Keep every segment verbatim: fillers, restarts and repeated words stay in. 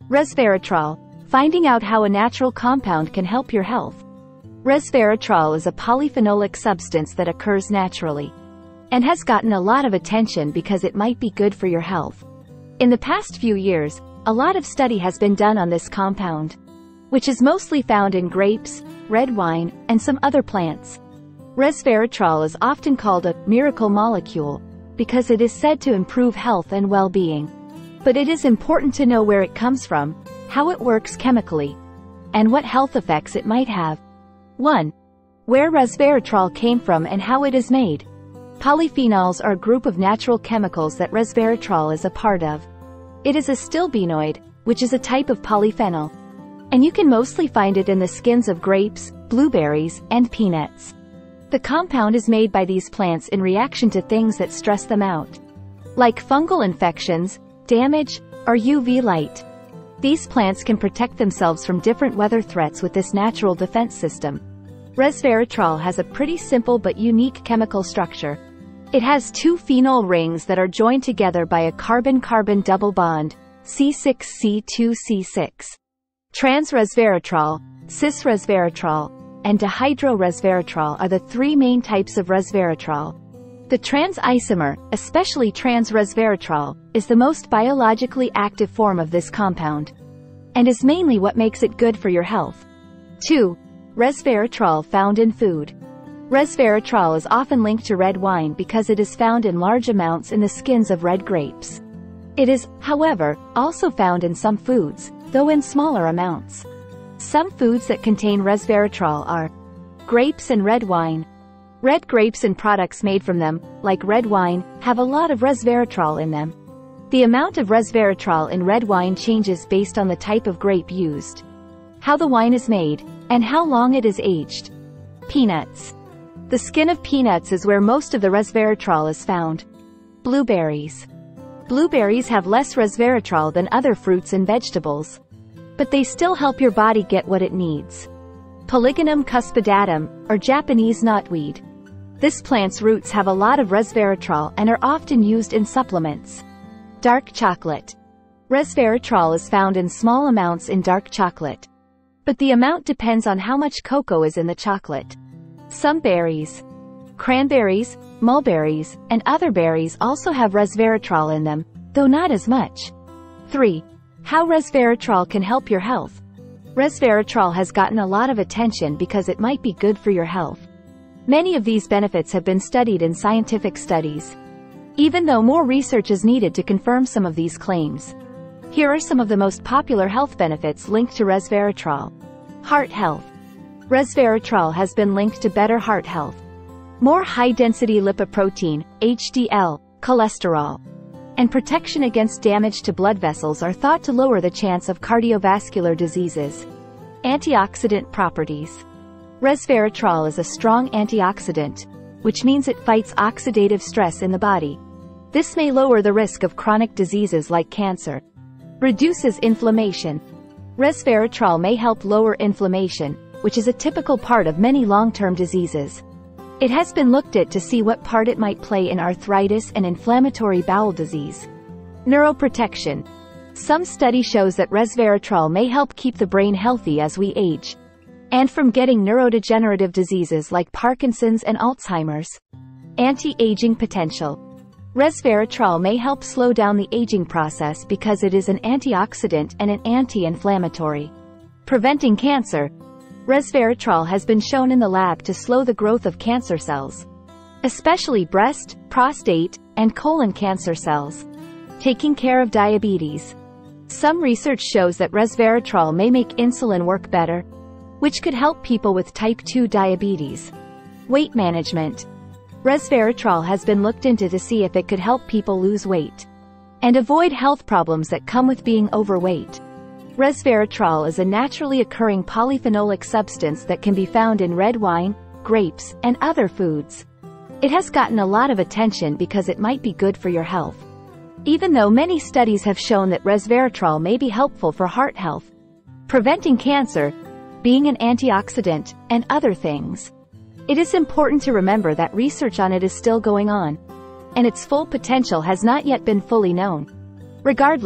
Resveratrol. Finding out how a natural compound can help your health. Resveratrol is a polyphenolic substance that occurs naturally and has gotten a lot of attention because it might be good for your health. In the past few years, a lot of study has been done on this compound, which is mostly found in grapes, red wine, and some other plants. Resveratrol is often called a miracle molecule because it is said to improve health and well-being. But it is important to know where it comes from, how it works chemically, and what health effects it might have. one. Where resveratrol came from and how it is made. Polyphenols are a group of natural chemicals that resveratrol is a part of. It is a stilbenoid, which is a type of polyphenol, and you can mostly find it in the skins of grapes, blueberries, and peanuts. The compound is made by these plants in reaction to things that stress them out, like fungal infections, damage, or U V light. These plants can protect themselves from different weather threats with this natural defense system. Resveratrol has a pretty simple but unique chemical structure. It has two phenol rings that are joined together by a carbon-carbon double bond, C six C two C six. Trans-resveratrol, cis-resveratrol, and dihydro-resveratrol are the three main types of resveratrol. The trans isomer, especially trans-resveratrol, is the most biologically active form of this compound, and is mainly what makes it good for your health. two. Resveratrol found in food. Resveratrol is often linked to red wine because it is found in large amounts in the skins of red grapes. It is, however, also found in some foods, though in smaller amounts. Some foods that contain resveratrol are grapes and red wine. Red grapes and products made from them, like red wine, have a lot of resveratrol in them. The amount of resveratrol in red wine changes based on the type of grape used, how the wine is made, and how long it is aged. Peanuts. The skin of peanuts is where most of the resveratrol is found. Blueberries. Blueberries have less resveratrol than other fruits and vegetables, but they still help your body get what it needs. Polygonum cuspidatum, or Japanese knotweed. This plant's roots have a lot of resveratrol and are often used in supplements. Dark chocolate. Resveratrol is found in small amounts in dark chocolate, but the amount depends on how much cocoa is in the chocolate. Some berries, cranberries, mulberries, and other berries also have resveratrol in them, though not as much. three. How resveratrol can help your health. Resveratrol has gotten a lot of attention because it might be good for your health. Many of these benefits have been studied in scientific studies, even though more research is needed to confirm some of these claims. Here are some of the most popular health benefits linked to resveratrol. Heart health. Resveratrol has been linked to better heart health. More high-density lipoprotein, H D L, cholesterol, and protection against damage to blood vessels are thought to lower the chance of cardiovascular diseases. Antioxidant properties. Resveratrol is a strong antioxidant, which means it fights oxidative stress in the body. This may lower the risk of chronic diseases like cancer. Reduces inflammation. Resveratrol may help lower inflammation, which is a typical part of many long-term diseases. It has been looked at to see what part it might play in arthritis and inflammatory bowel disease. Neuroprotection. Some study shows that resveratrol may help keep the brain healthy as we age, and from getting neurodegenerative diseases like Parkinson's and Alzheimer's. Anti-aging potential. Resveratrol may help slow down the aging process because it is an antioxidant and an anti-inflammatory. Preventing cancer. Resveratrol has been shown in the lab to slow the growth of cancer cells, especially breast, prostate, and colon cancer cells. Taking care of diabetes. Some research shows that resveratrol may make insulin work better, which could help people with type two diabetes. Weight management. Resveratrol has been looked into to see if it could help people lose weight and avoid health problems that come with being overweight. Resveratrol is a naturally occurring polyphenolic substance that can be found in red wine, grapes, and other foods. It has gotten a lot of attention because it might be good for your health, even though many studies have shown that resveratrol may be helpful for heart health, preventing cancer, being an antioxidant, and other things. It is important to remember that research on it is still going on, and its full potential has not yet been fully known. Regardless,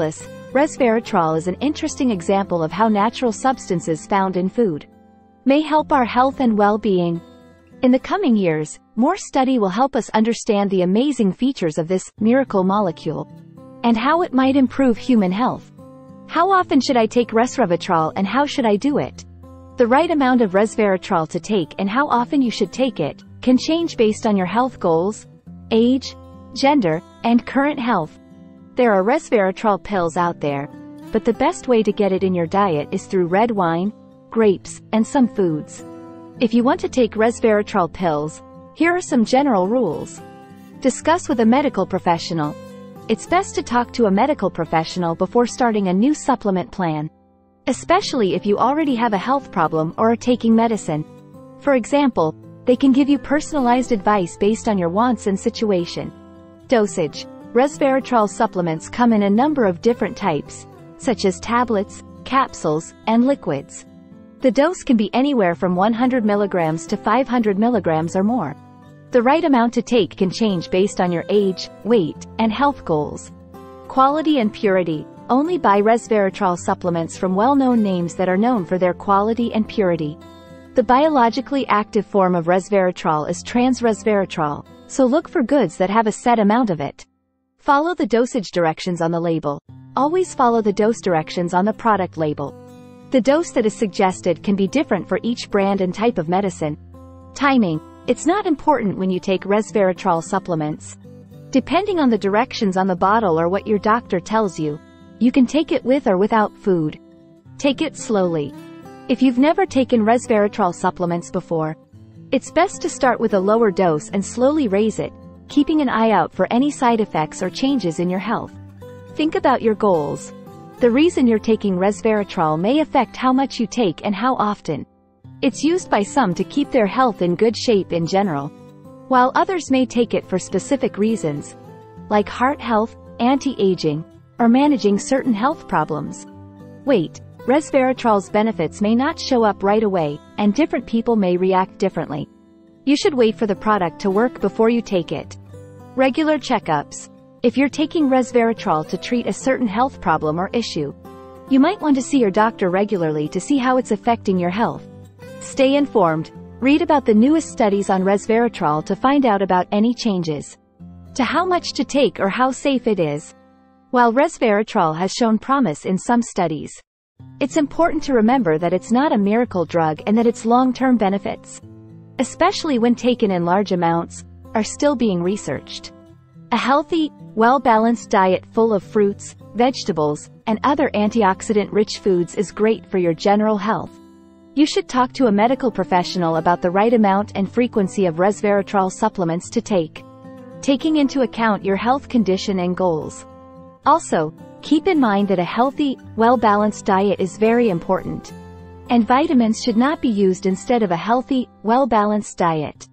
Resveratrol is an interesting example of how natural substances found in food may help our health and well-being. In the coming years, more study will help us understand the amazing features of this miracle molecule and how it might improve human health. How often should I take resveratrol and how should I do it? The right amount of resveratrol to take and how often you should take it can change based on your health goals, age, gender, and current health. There are resveratrol pills out there, but the best way to get it in your diet is through red wine, grapes, and some foods. If you want to take resveratrol pills, here are some general rules. Discuss with a medical professional. It's best to talk to a medical professional before starting a new supplement plan, especially if you already have a health problem or are taking medicine. For example, they can give you personalized advice based on your wants and situation. Dosage. Resveratrol supplements come in a number of different types, such as tablets, capsules, and liquids. The dose can be anywhere from one hundred milligrams to five hundred milligrams or more. The right amount to take can change based on your age, weight, and health goals. Quality and purity. Only buy resveratrol supplements from well-known names that are known for their quality and purity. The biologically active form of resveratrol is trans-resveratrol, so look for goods that have a set amount of it. Follow the dosage directions on the label. Always follow the dose directions on the product label. The dose that is suggested can be different for each brand and type of medicine. Timing. It's not important when you take resveratrol supplements. Depending on the directions on the bottle or what your doctor tells you, you can take it with or without food. Take it slowly. If you've never taken resveratrol supplements before, it's best to start with a lower dose and slowly raise it, keeping an eye out for any side effects or changes in your health. Think about your goals. The reason you're taking resveratrol may affect how much you take and how often. It's used by some to keep their health in good shape in general, while others may take it for specific reasons, like heart health, anti-aging, or managing certain health problems. Wait, resveratrol's benefits may not show up right away, and different people may react differently. You should wait for the product to work before you take it. Regular checkups. If you're taking resveratrol to treat a certain health problem or issue, you might want to see your doctor regularly to see how it's affecting your health. Stay informed. Read about the newest studies on resveratrol to find out about any changes to how much to take or how safe it is. While resveratrol has shown promise in some studies, it's important to remember that it's not a miracle drug and that its long-term benefits, especially when taken in large amounts, are still being researched. A healthy, well-balanced diet full of fruits, vegetables, and other antioxidant-rich foods is great for your general health. You should talk to a medical professional about the right amount and frequency of resveratrol supplements to take, taking into account your health condition and goals. Also, keep in mind that a healthy, well-balanced diet is very important, and vitamins should not be used instead of a healthy, well-balanced diet.